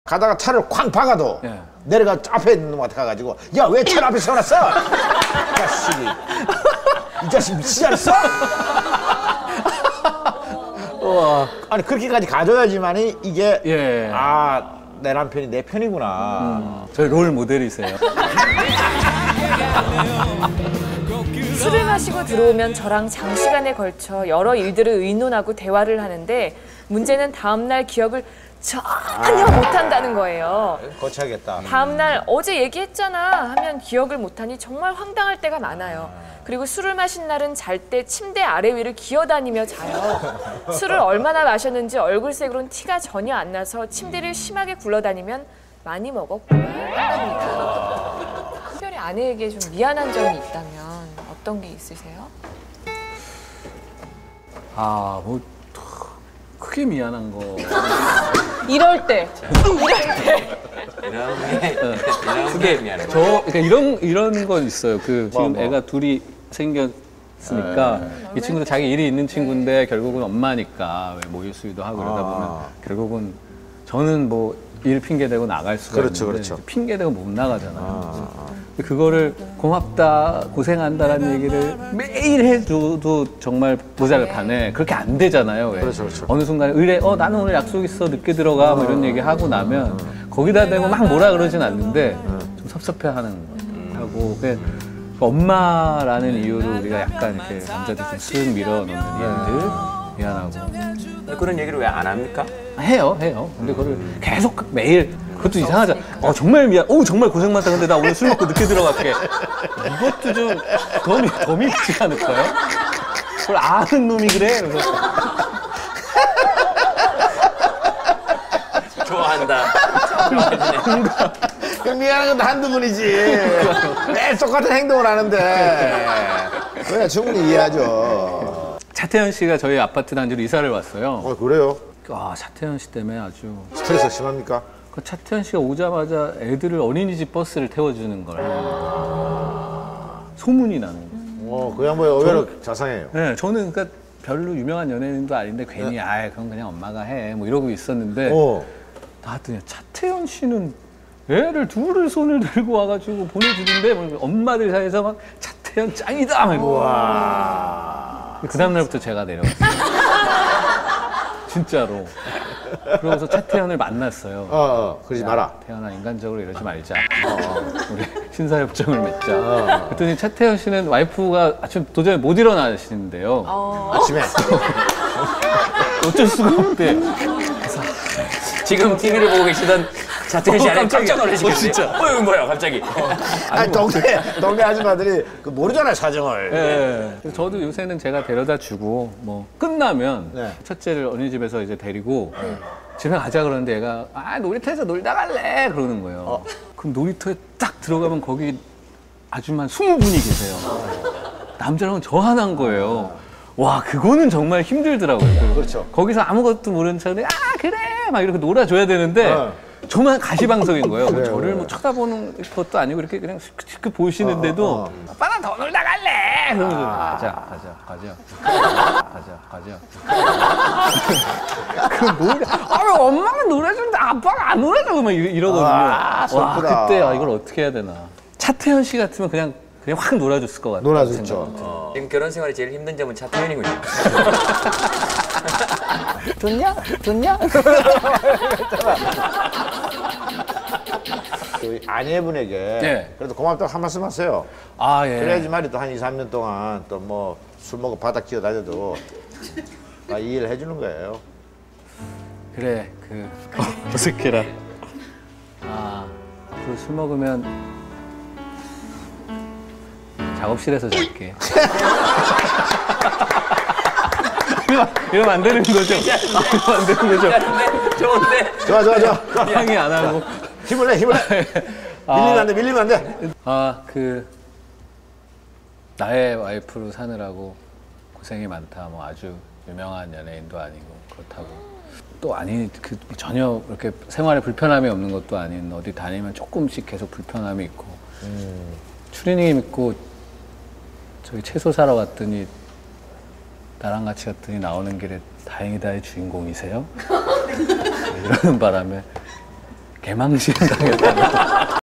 가다가 차를 쾅 박아도 예. 내려가 앞에 있는 놈한테 가가지고 야 왜 차를 앞에 세워놨어? 자식이 이 자식 미치지 않았어? 아니 그렇게까지 가져야지만이 이게 예. 아 내 남편이 내 편이구나. 저희 롤 모델이세요. 술을 마시고 들어오면 저랑 장시간에 걸쳐 여러 일들을 의논하고 대화를 하는데 문제는 다음날 기억을 전혀 못한다는 거예요. 거쳐야겠다. 다음날 어제 얘기했잖아 하면 기억을 못하니 정말 황당할 때가 많아요. 그리고 술을 마신 날은 잘 때 침대 아래 위를 기어다니며 자요. 술을 얼마나 마셨는지 얼굴색으로는 티가 전혀 안 나서 침대를 심하게 굴러다니면 많이 먹었구나 한답니다. 특별히 아내에게 좀 미안한 점이 있다면 어떤 게 있으세요? 아, 뭐 크게 미안한 거. 이럴 때. 크게 미안해. 그러니까 이런 건 있어요. 그 지금 애가 둘이 생겼으니까 이 친구도 자기 일이 있는 친구인데 결국은 엄마니까 왜 모유 수유도 하고 그러다 보면 결국은 저는 뭐 일 핑계 대고 나갈 수가 있는데 핑계 대고 못 나가잖아요. 그거를 고맙다, 고생한다라는 얘기를 매일 해줘도 정말 모자랄 판에 그렇게 안 되잖아요. 왜? 어느 순간에 의뢰, 나는 오늘 약속 있어 늦게 들어가 뭐 이런 얘기 하고 나면 거기다 대고 막 뭐라 그러진 않는데 좀 섭섭해하는 하고 엄마라는 이유로 우리가 약간 이렇게 남자들 좀 쓱 밀어넣는 일들 미안하고. 그런 얘기를 왜 안 합니까? 해요. 근데 그걸 계속 매일 그것도 이상하잖아. 정말 미안. 정말 고생 많다. 근데 나 오늘 술 먹고 늦게 들어갈게. 이것도 좀 더 밉지 않을까요? 그걸 아는 놈이 그래. 그래서 좋아한다. 그 미안한 것도 한두 번이지. 매일 똑같은 행동을 하는데. 그래 충분히 이해하죠. 차태현 씨가 저희 아파트 단지로 이사를 왔어요. 그래요? 차태현 씨 때문에 아주 스트레스 심합니까? 그 차태현 씨가 오자마자 애들을 어린이집 버스를 태워주는 걸 소문이 나는 거예요. 그 양반이 의외로 자상해요. 네, 저는 그러니까 별로 유명한 연예인도 아닌데 괜히 그럼 그냥 엄마가 해 뭐 이러고 있었는데 나왔더니 차태현 씨는 애를 둘을 손을 들고 와가지고 보내주던데 뭐 엄마들 사이에서 막 차태현 짱이다 막 이러고 그 다음날부터 제가 내려왔어요. 진짜로. 그러고서 차태현을 만났어요. 그러지 마라. 태현아 인간적으로 이러지 말자. 우리 신사협정을 맺자. 그랬더니 차태현 씨는 와이프가 아침 도저히 못 일어나시는데요. 아침에. 어쩔 수가 없대. 지금 TV를 보고 계시던 차태현 씨 깜짝 놀라시겠어요. 진짜. 이거 뭐야 갑자기. 아니 동네 아줌마들이 모르잖아요 사정을. 네. 저도 요새는 제가 데려다 주고 뭐 끝나면 첫째를 어린이집에서 이제 데리고 집에 가자 그러는데 얘가 놀이터에서 놀다 갈래 그러는 거예요. 그럼 놀이터에 딱 들어가면 거기 아줌마 20분이 계세요. 남자랑은 저 하나인 거예요. 와 그거는 정말 힘들더라고요. 그렇죠. 거기서 아무것도 모르는 척에 그래 막 이렇게 놀아줘야 되는데 저만 가시방석인 거예요. 그래, 저를 뭐 쳐다보는 것도 아니고 이렇게 그냥 시크 보시는데도 오빠 나 더 놀다 갈래 그러면서 가자 그 노래 왜 엄마가 놀아주는데 아빠가 안 놀아줘 막 이러거든요. 와 그때 이걸 어떻게 해야 되나. 차태현 씨 같으면 그냥 확 놀아줬을 것 같아요. 놀아줬죠. 지금 결혼 생활이 제일 힘든 점은 차태현이군요. 좋냐? 그 아내분에게 그래도 고맙다고 한 말씀 하세요. 예. 그래야지 말이 또 한 2, 3년 동안 또 뭐 술 먹고 바닥 기어 다녀도 이해를 해주는 거예요. 그래 어색해라. 그 술 먹으면 작업실에서 잘게. 이러면 안 되는 거죠? 이러면 안 되는 거죠? 좋은데? 좋아. 향이 안 하고. 힘을 내. 밀리면 안 돼. 나의 와이프로 사느라고 고생이 많다. 뭐 아주 유명한 연예인도 아니고 그렇다고. 또 전혀 이렇게 생활에 불편함이 없는 것도 아닌 어디 다니면 조금씩 계속 불편함이 있고. 추리닝 입고 저기 채소 사러 갔더니 나랑 같이 갔더니 나오는 길에 다행이다의 주인공이세요? 이러는 바람에 개망신 당했다는